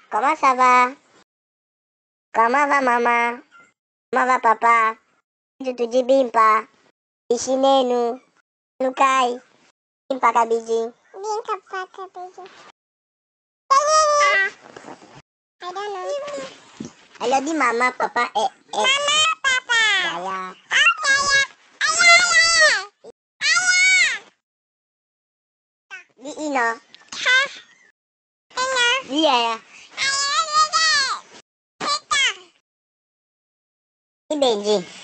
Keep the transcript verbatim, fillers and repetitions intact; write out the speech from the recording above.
Comment ça va? Comment va mama? Comment va papa? Tutujibimpa. Ishi nenu. Nukai. Bimpa kabiji. Bimpa kabiji. I don't know. Alors dis mama, papa et... et. Mama, papa. Yaya. Di ino. Ha. Ino. Di yaya. Di Benji.